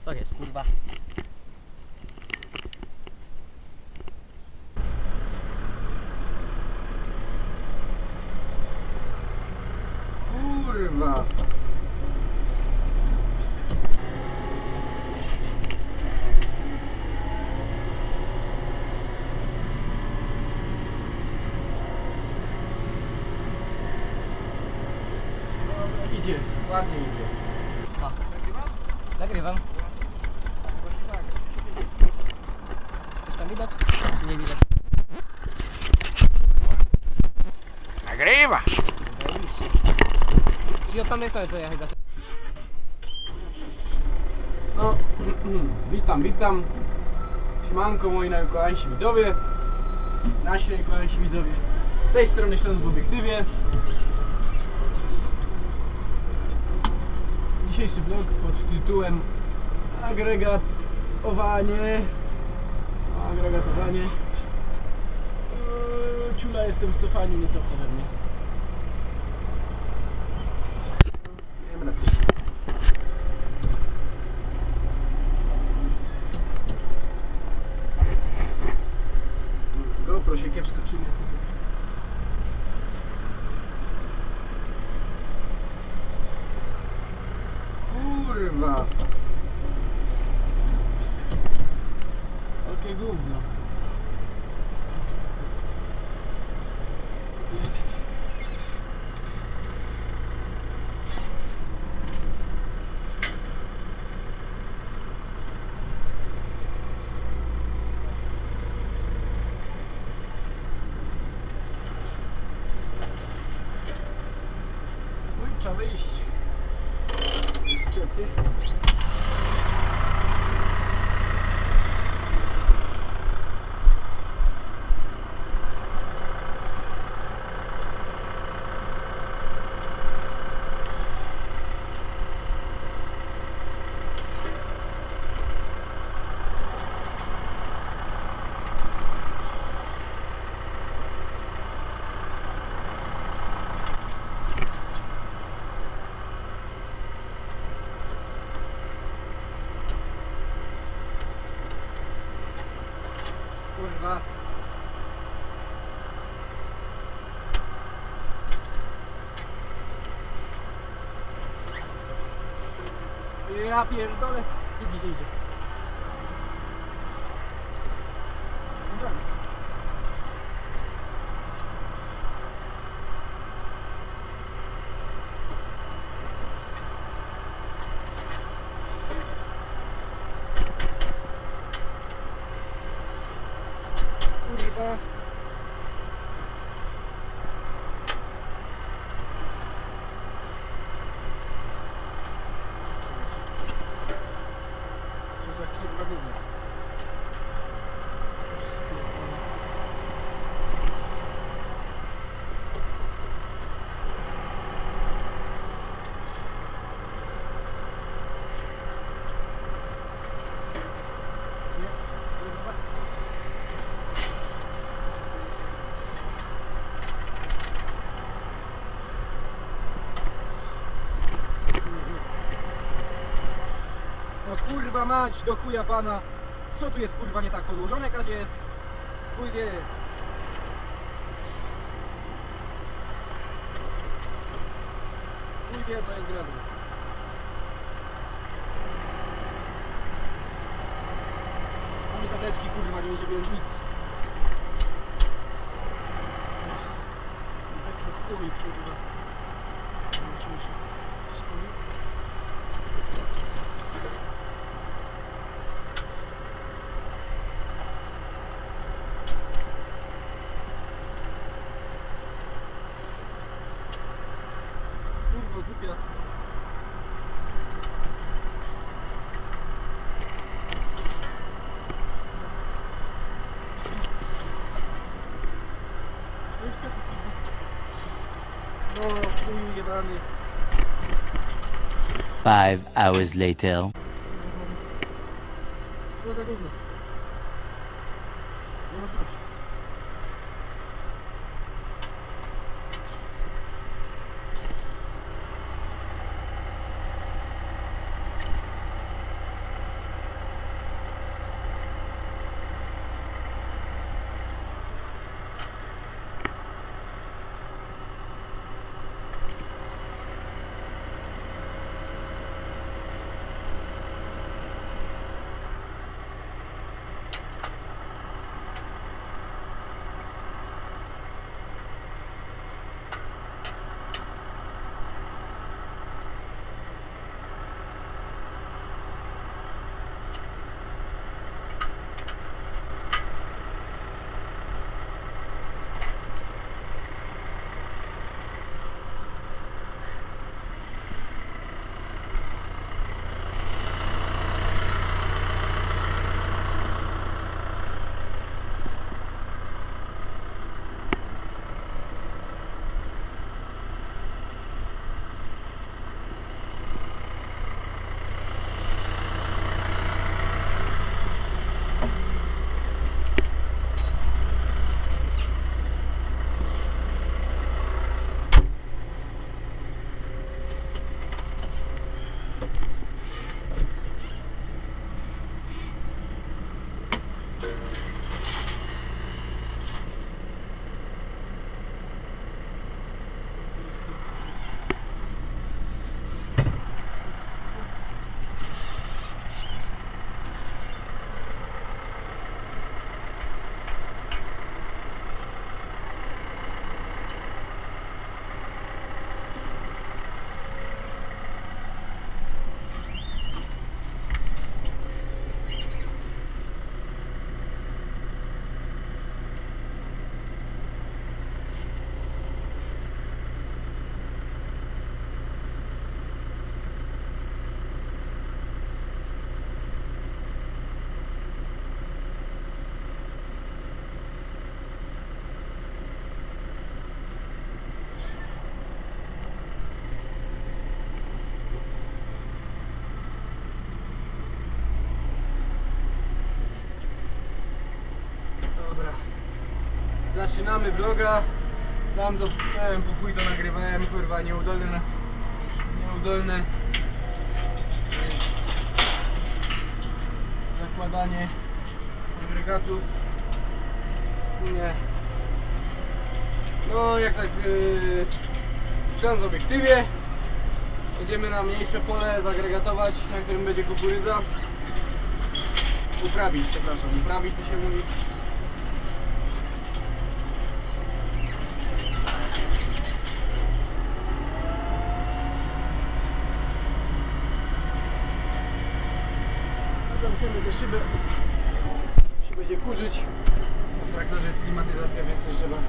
Co jest, kurwa? Kurwa. No, idzie, ładnie idzie. O. Nagrywam. Coś tam widać? Czy nie widać? Nagrywa! Zajebiście. Czyli od tamtej strony co jechać zacząć? No, witam. Siemanko moi najukochańsi widzowie. Nasi najukochańsi widzowie. Z tej strony Śląsk w obiektywie. Dzisiejszy vlog pod tytułem Agregatowanie. Ciula jestem w cofaniu, nieco pewnie. Nie wiem racji. GoPro się kiepsko trzyma. Kurwa. Okej, gówno. Oj, trzeba wyjść. Niestety. Kurwa. Ja pierdolę. Nic nie idzie. Centralnie. Kurwa. Co za kurwa gówno. Nie, kurwa. No kurwa mać, do chuja pana. Co tu jest kurwa nie tak podłożone? Jakaś jest. Chuj wie. Chuj wie co jest grane. Mamy zadeczki kurwa, nie będzie nic. Tak chuj kurwa. Musimy się skupić. Kurwa, głupia. No, chuj jebany. 5 hours later. No za gówno. Nie ma proszę. Zaczynamy vloga. Tam do całym pokój to nagrywałem, kurwa, nieudolne. Zakładanie agregatu. Nie. No jak tak siądź w obiektywie. Jedziemy na mniejsze pole zagregatować, na którym będzie kukurydza. Uprawić, przepraszam, uprawić to się mówi. Zamkniemy ze szybę. Się będzie kurzyć. W traktorze jest klimatyzacja, więc nie trzeba.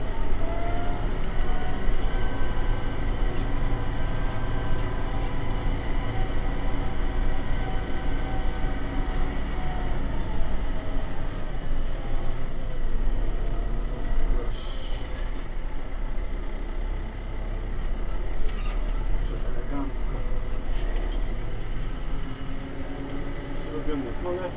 Elegancko. Zrobione pole.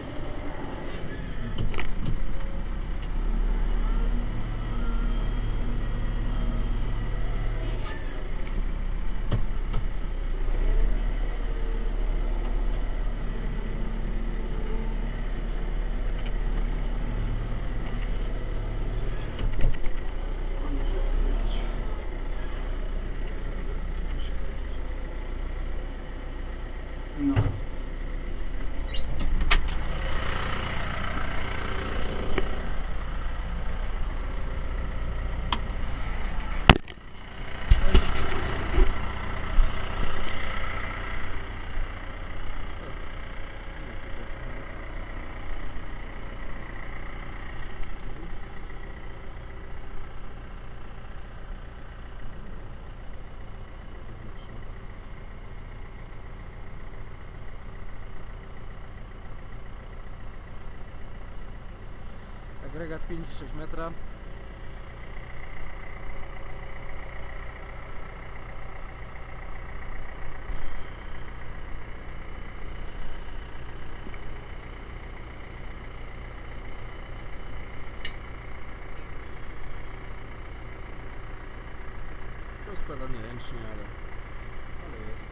No. Agregat 5,6 metra. To składanie ręcznie, ale jest.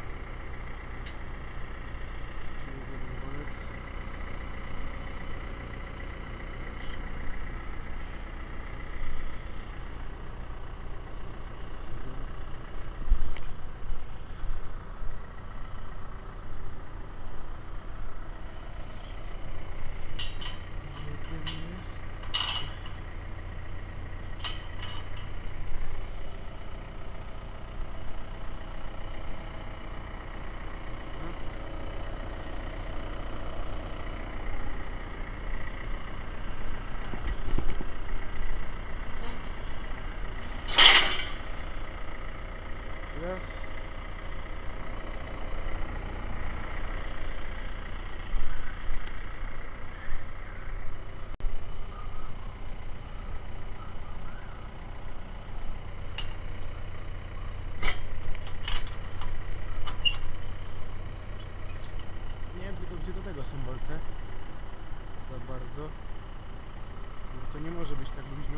Gdzie do tego są bolce? Za bardzo. No to nie może być tak luźno.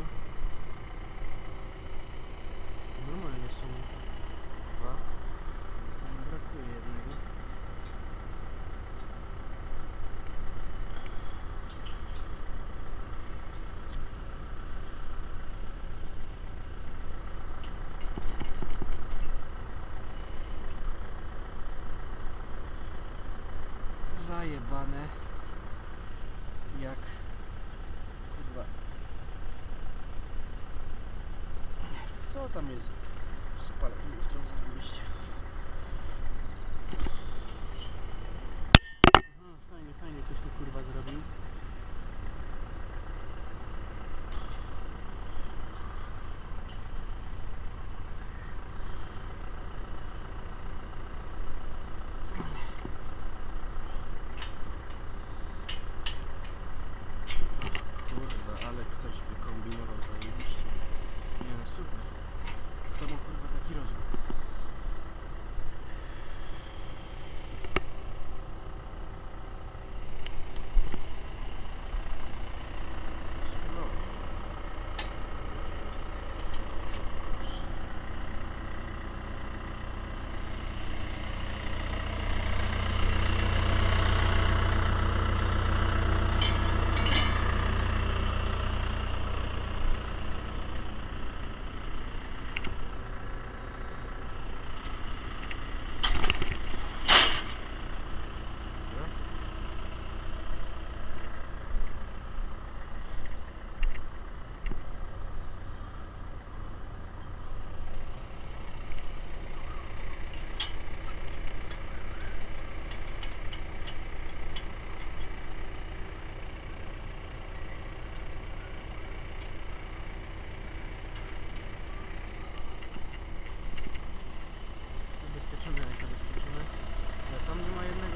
Normalnie są dwa. Brakuje jednego. Zajebane jak kurwa. Co tam jest? Z palec mi chcą zrobiliście. Fajnie ktoś to kurwa zrobił. Ale ktoś wykombinował zajebiście. Nie no super. To ma kurwa taki rozmiar.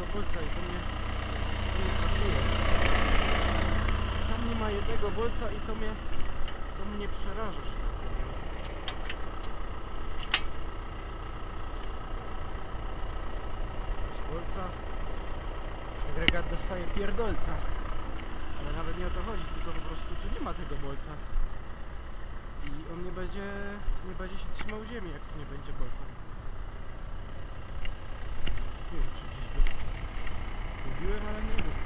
bolca i to mnie pasuje. Tam nie ma jednego bolca i to mnie przeraża. Z bolca agregat dostaje pierdolca. Ale nawet nie o to chodzi, tylko po prostu tu nie ma tego bolca. I on nie będzie się trzymał ziemi, jak tu nie będzie bolca. Nie wiem, czy gdzieś go zgubiłem, ale nie wiem.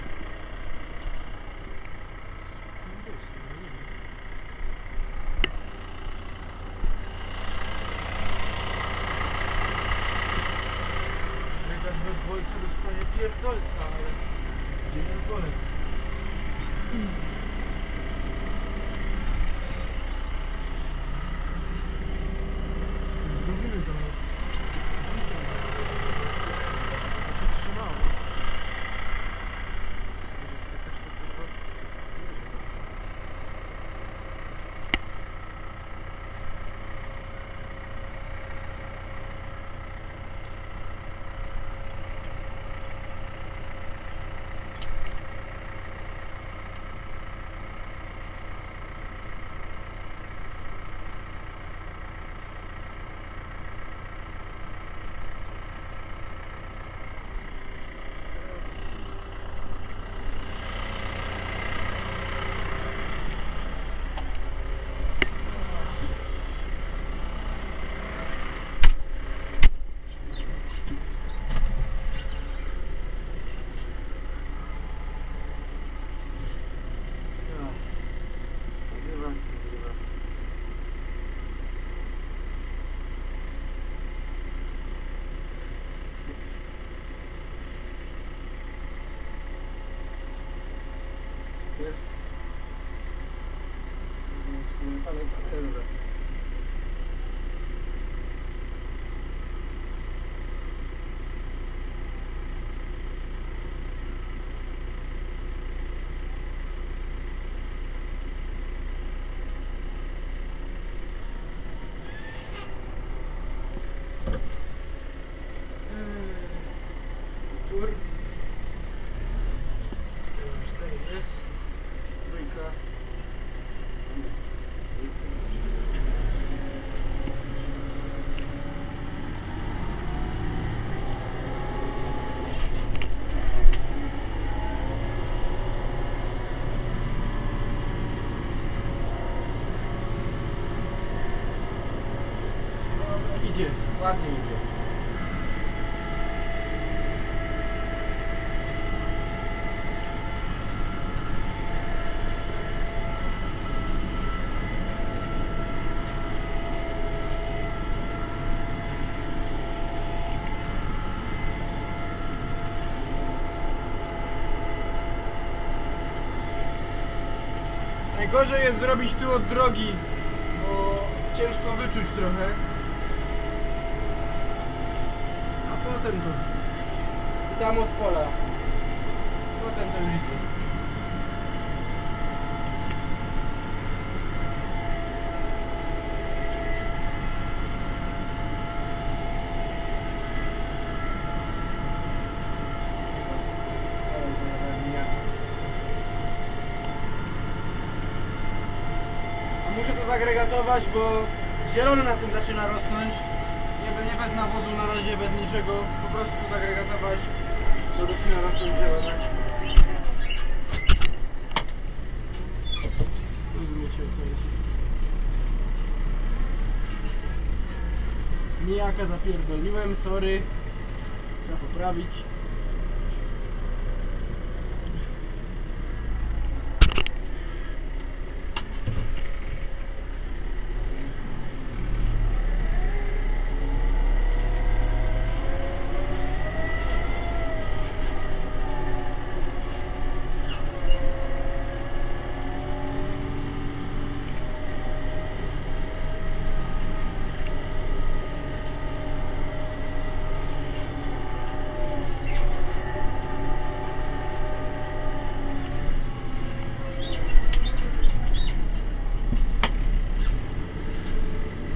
Nie wiem. Agregat bez bolca dostaje pierdolca, ale gdzie ten bolec? Zdążymy to. To się trzymało. Sobie skakać to kurwa nie będzie dobrze. Palec, ale dobra. Tur. Tutaj jest trójka. Idzie, ładnie idzie. Najgorzej jest zrobić tu od drogi, bo ciężko wyczuć trochę. A potem to tam od pola. Potem to już idzie. Muszę to zagregatować, bo zielony na tym zaczyna rosnąć. Nie bez nawozu na razie, bez niczego. Po prostu zagregatować, bo zaczyna rosnąć zielone. Rozumiecie, o co jest. Nijaka zapierdoliłem, sorry. Trzeba poprawić.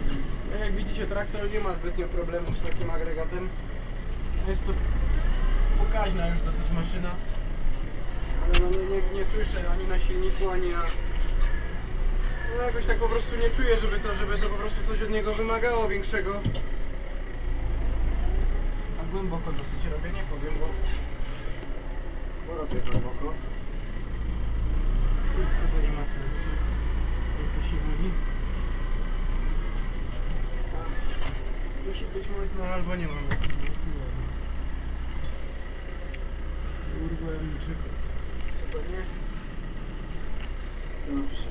Jak widzicie, traktor nie ma zbytnio problemów z takim agregatem. Jest to pokaźna już dosyć maszyna. Ale no nie słyszę ani na silniku, ani na... No jakoś tak po prostu nie czuję, żeby to po prostu coś od niego wymagało większego. A głęboko dosyć robię, nie powiem, bo robię głęboko. Krótko to nie ma sensu, jak to się mówi. Musi być mocno, albo nie mam takiego. Urwałem niczego. Co to nie? Dobrze.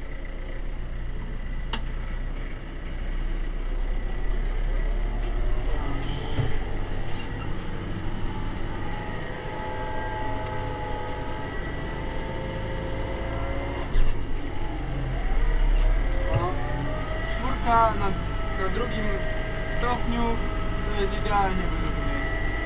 Na drugim stopniu to jest idealnie według mnie.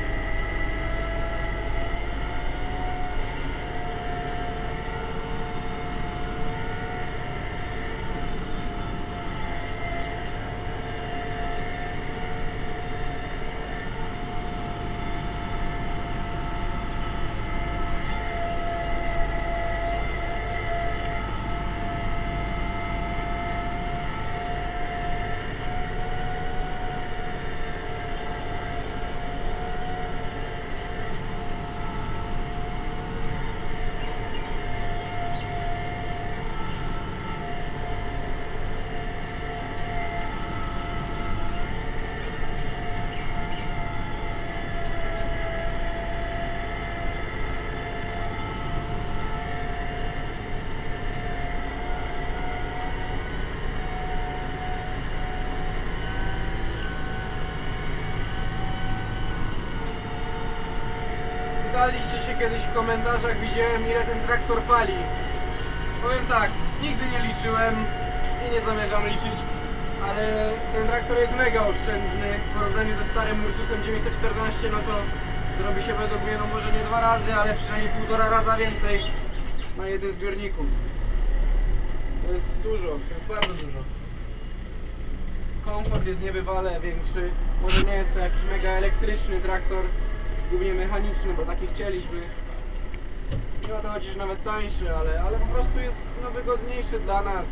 Pytaliście się kiedyś w komentarzach, widziałem ile ten traktor pali. Powiem tak, nigdy nie liczyłem i nie zamierzam liczyć, ale ten traktor jest mega oszczędny. W porównaniu ze starym Ursusem 914, no to zrobi się według mnie, no może nie 2 razy, ale przynajmniej 1,5 raza więcej na jednym zbiorniku. To jest dużo, to jest bardzo dużo. Komfort jest niebywale większy. Może nie jest to jakiś mega elektryczny traktor, głównie mechaniczny, bo taki chcieliśmy. Nie o to chodzi, że nawet tańszy, ale po prostu jest no, wygodniejszy dla nas.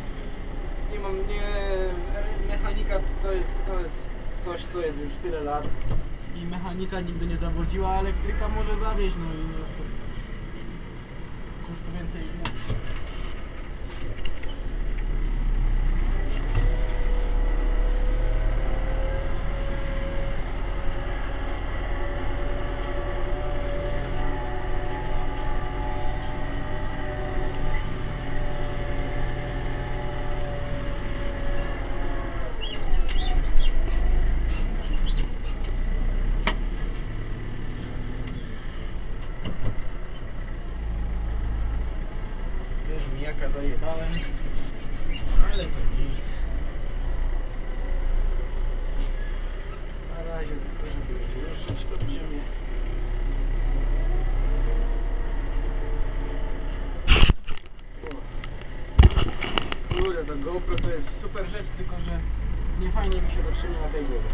Mechanika to jest coś, co jest już tyle lat. I mechanika nigdy nie zawodziła, a elektryka może zawieść, no i no, cóż tu więcej mówić. Mijaka zajebałem, ale to nic. Na razie tylko, żeby ruszyć to brzemię. Kurde, to GoPro to jest super rzecz, tylko że nie fajnie mi się to trzyma na tej głowie.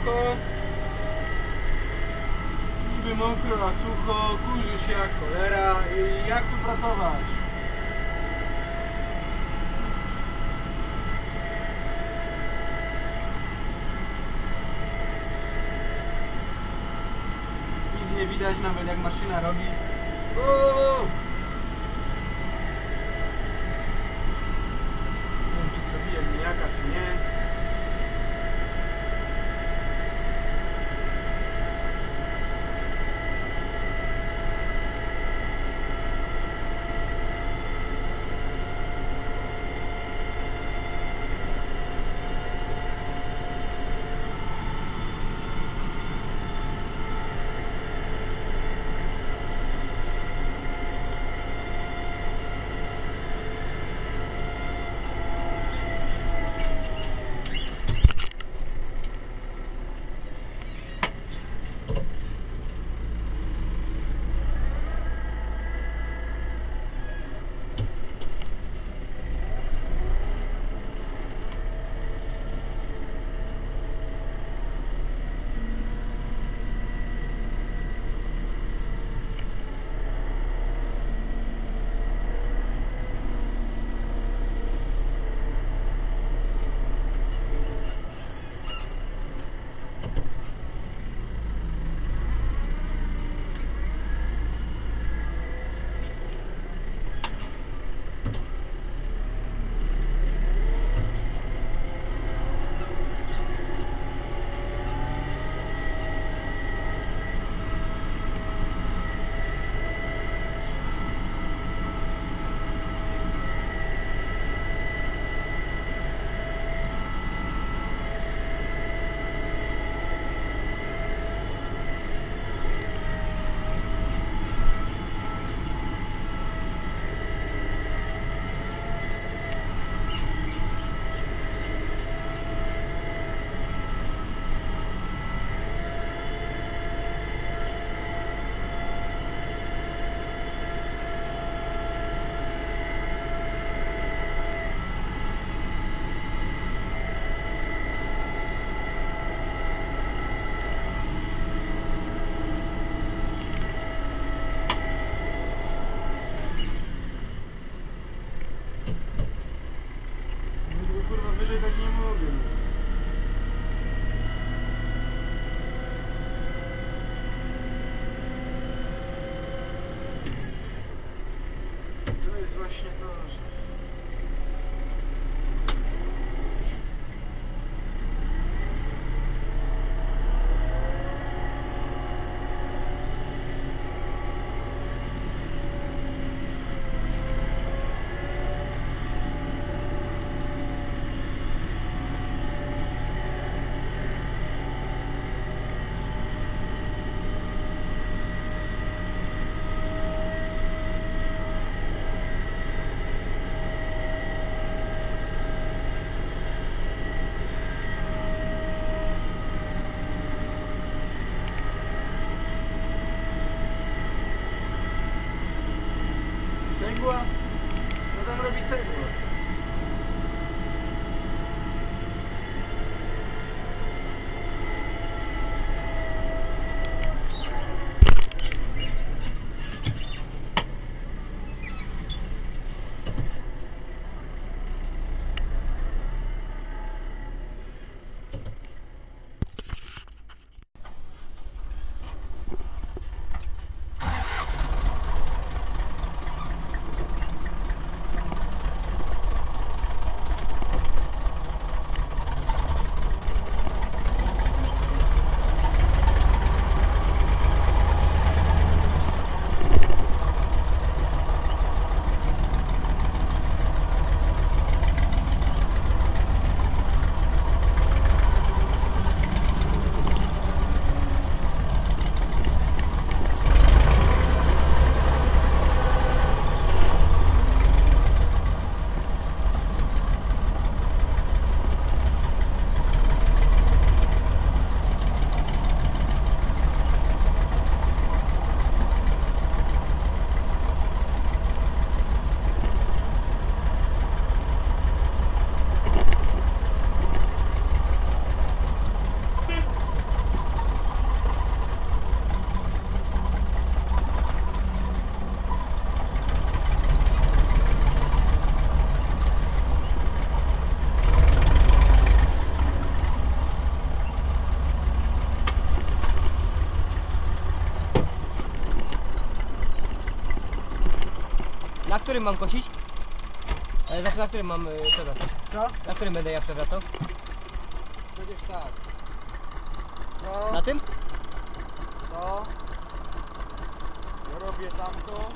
sucho. Niby mokro, a sucho, kurzy się jak cholera. I jak tu pracować? Nic nie widać, nawet jak maszyna robi. Uuu! Nie wiem, czy zrobiłem mijaka, czy nie. Wyżej dać nie mogę. To jest właśnie to, że... którym mam kosić? Znaczy na którym mam przewracać? Co? Na którym będę ja przewracał? Będziesz tak. No, Na tym? to. Ja robię tamto.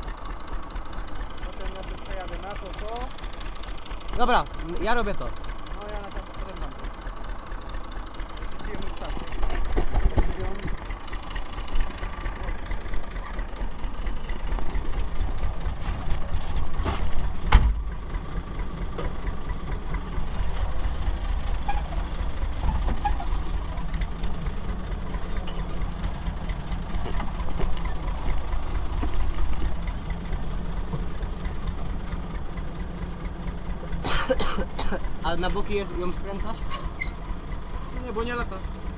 Potem ja sobie przejadę na to. Dobra, ja robię to. No ja na to potem dam to. Rzuciłem ustawę. A na boki ją skręcasz? Nie, bo nie lata.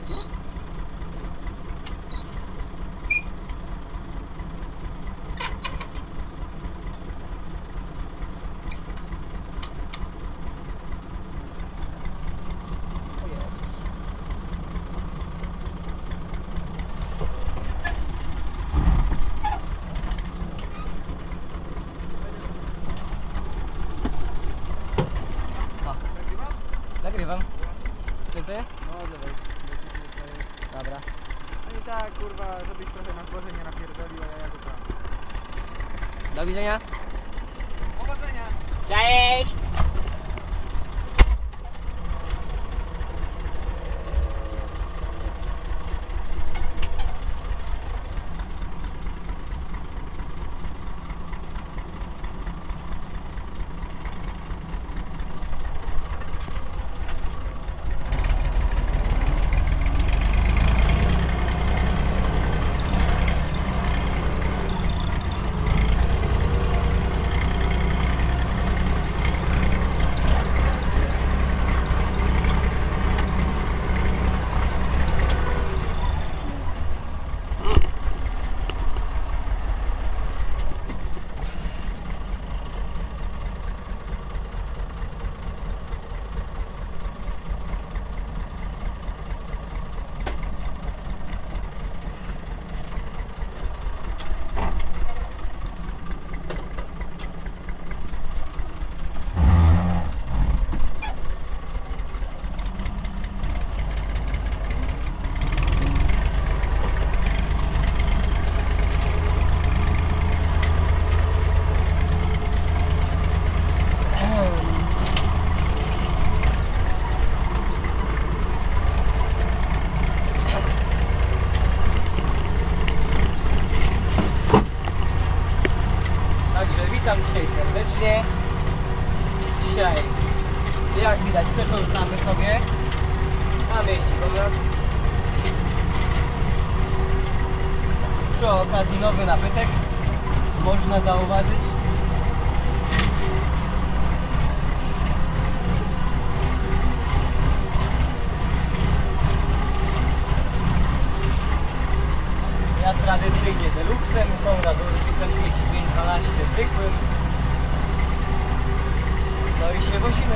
Nagrywam. Kręcę? No dawaj. Dobra. No i tak kurwa, żebyś trochę na dworze nie napierdolił, ale ja go tam. Do widzenia. Powodzenia! Cześć! Witam dzisiaj serdecznie. Dzisiaj, jak widać, przecząsamy sobie na mieście Konrad. Przy okazji nowy nabytek, można zauważyć. Ja tradycyjnie deluxem, Konrad Ursusem 3512 zwykłym. No i się wozimy.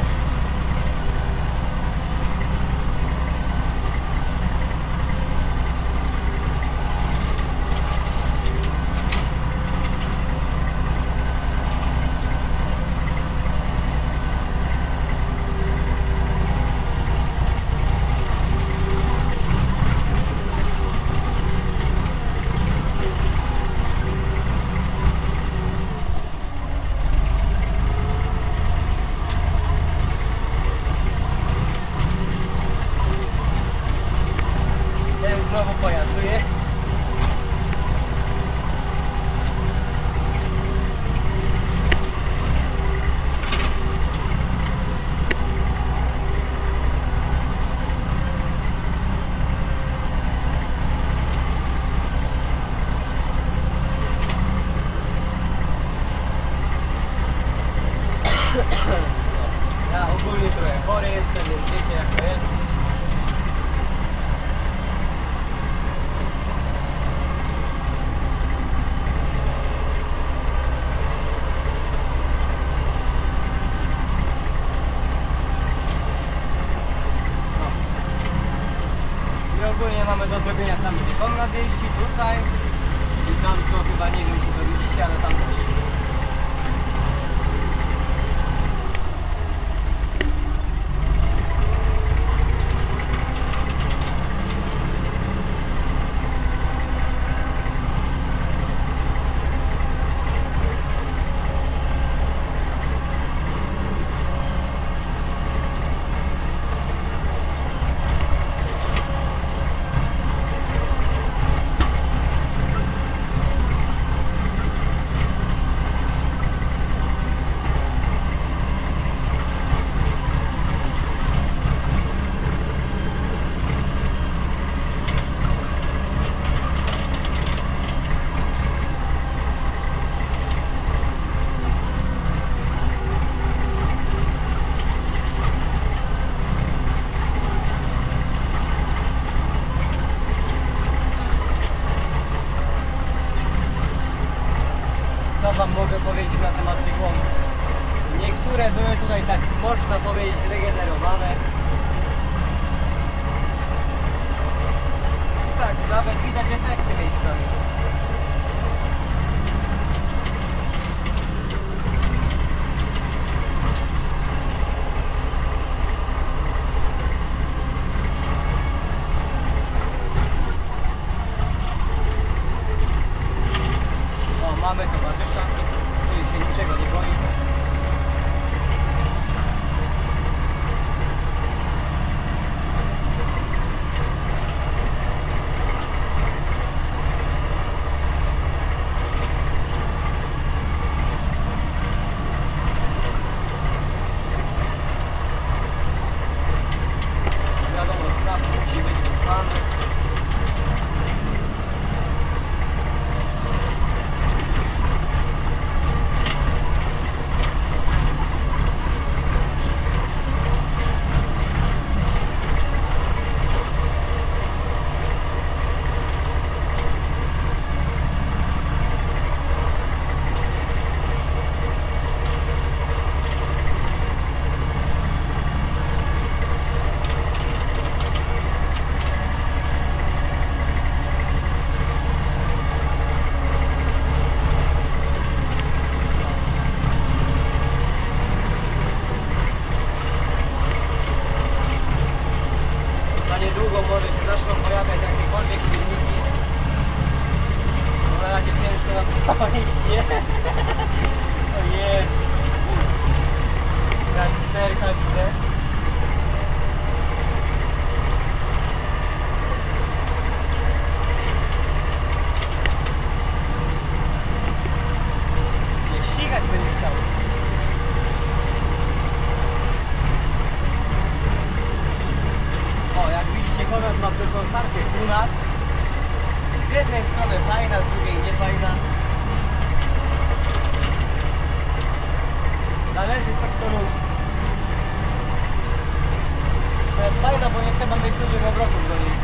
Znowu pojazuje. Ja ogólnie trochę chory jestem, więc wiecie jak to jest. Ogólnie mamy do zrobienia tam, gdzie Konrad jeździ, tutaj i tam co chyba nie wiem, czy to widzicie, ale tam też. niedługo może się zaczną pojawiać jakiekolwiek filmiki. Na razie ciężko napisać, nie? To jest. Gangsterka widzę. Nie ścigać będzie chciał. O, jak widzicie, Konrad ma pierwszą starcie kunat. Z jednej strony fajna, z drugiej nie fajna. Zależy co kto lubi. To jest fajna, bo nie trzeba mieć dużych obrotów do niej.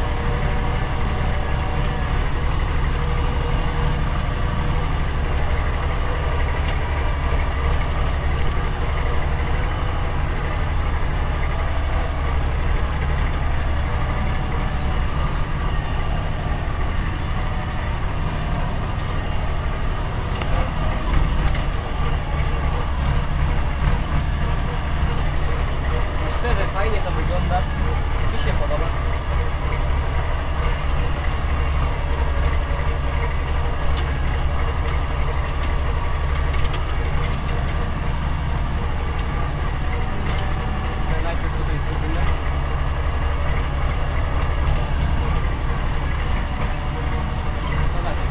Szczerze, fajnie to wygląda. Mi się podoba. Najpierw tutaj zrobimy. No dalej.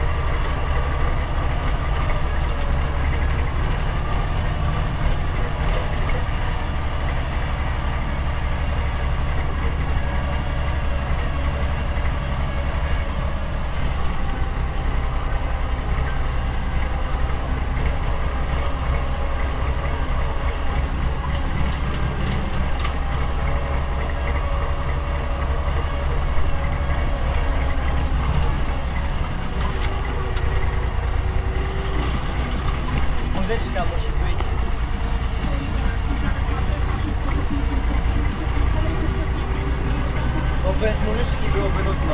Muzyczka musi być. Bo bez muzyczki byłoby nudno.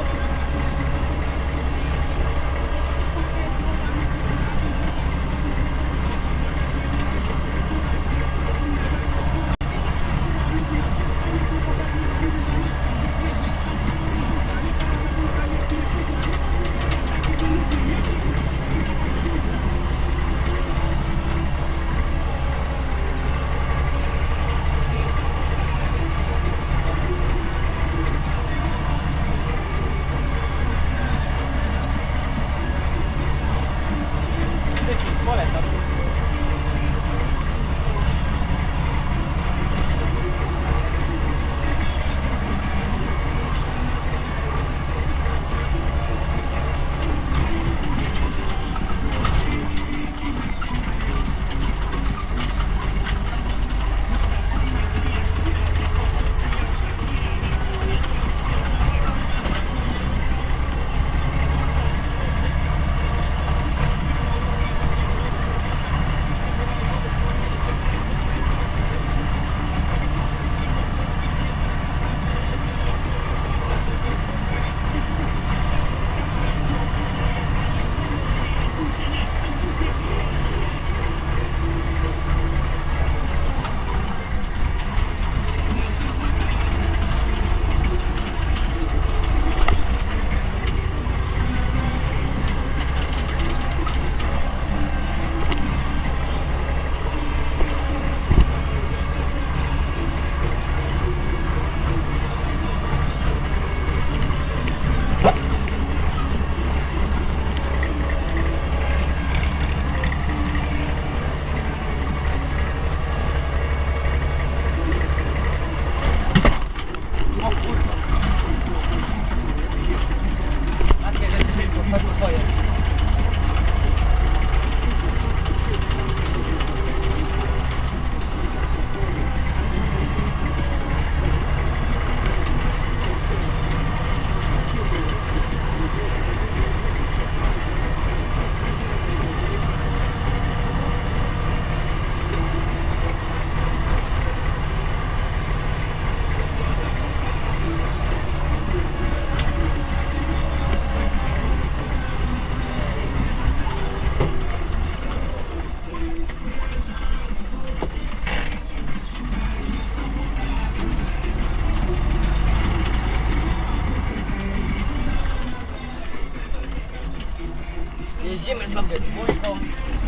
Jeździmy sobie dwójką.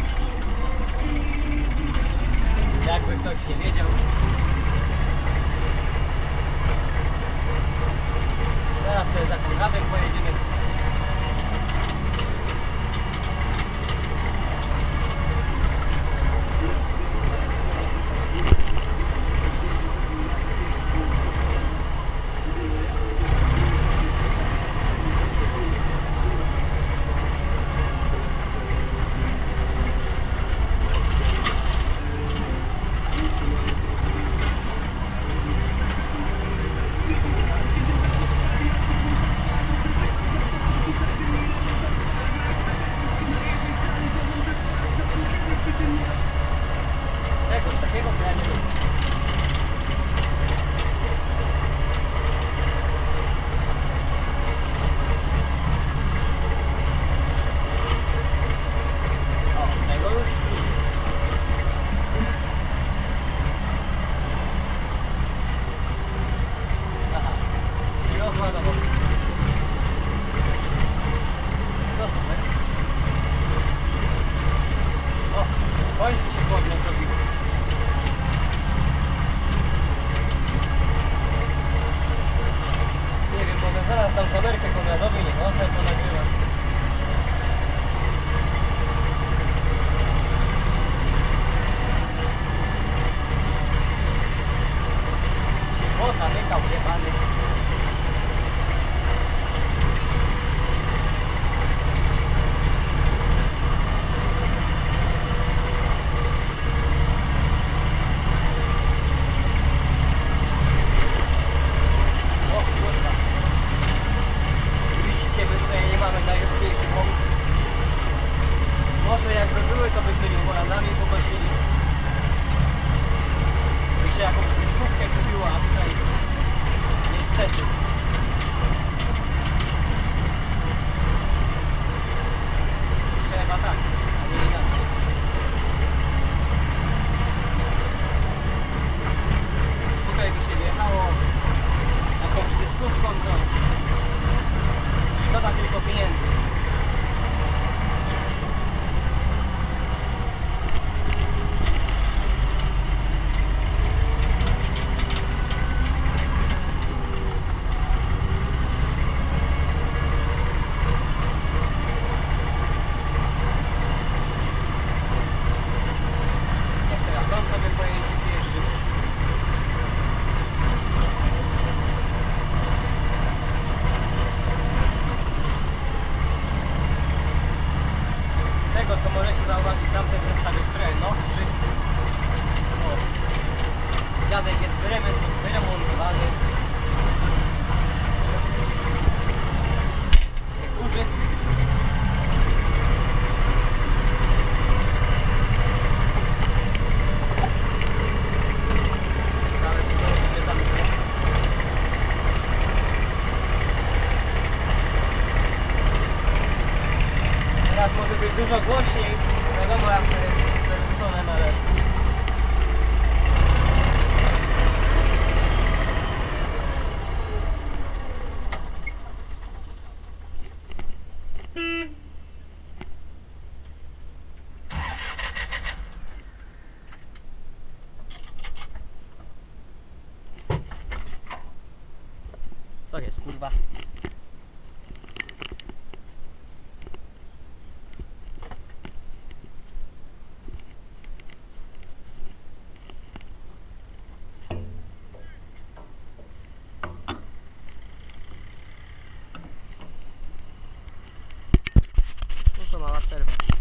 Jakby ktoś nie wiedział. Teraz sobie taką radę pojedziemy. Czegoś takiego ja nie lubię. O, tego już. Aha, i rozładował. To super. O, w końcu się chłodno zrobiło. Nie wiem, mogę zaraz tam kamerkę Konradowi nie noszę, to nagrywam. O, zamykał, jebany. O kurwa. Widzicie, my tutaj nie mamy najlepszych łąk. Może jakby były, to by tymi poranami ponosili. By się jakąś dyskówkę kupiło, a tutaj niestety. Trzeba tak, a nie inaczej. Tutaj by się wjechało jakąś dyskówką, to szkoda tylko pieniędzy. Jak teraz on sobie pojedzie pierwszy. Z tego co możecie zauważyć, tamten zestaw jest trochę nowszy. O, dziadek jest wyremontowany. Nie kurzy. Ale to będzie tam. Teraz może być dużo głośniej, wiadomo jak to jest z Fergusonem, ale... Co jest kurwa? No to mała przerwa.